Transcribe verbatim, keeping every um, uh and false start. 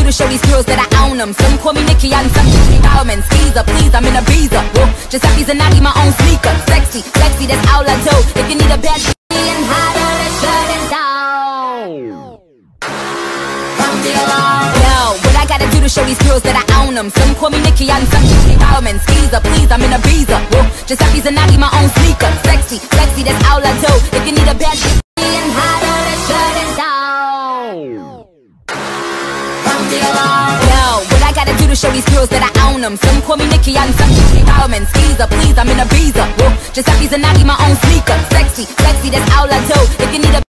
to show these girls that I own them? Some call me Nicki and some call me Bauman. Skeezer, please, I'm in a visa. Whoa, Giuseppe's and Nagi, my own sneaker. Sexy, sexy, that's all I do. If you need a bad and hotter, then shut it down. Yo, what I gotta do to show these girls that I own them? Some call me Nicki and some call me Bauman. Skeezer, please, I'm in a visa. Whoa, Giuseppe's and Nagi, my own sneaker. Sexy, sexy, that's all I do. If you need a bad and hotter, then shut it down. Yo, what I gotta do to show these girls that I own them? Some call me Nicki and some call me Bauman. Skeezer, please, I'm in a visa. Whoa, Giuseppe's and Nagi, my own sneaker. Sexy, sexy, that's all I do. If you need a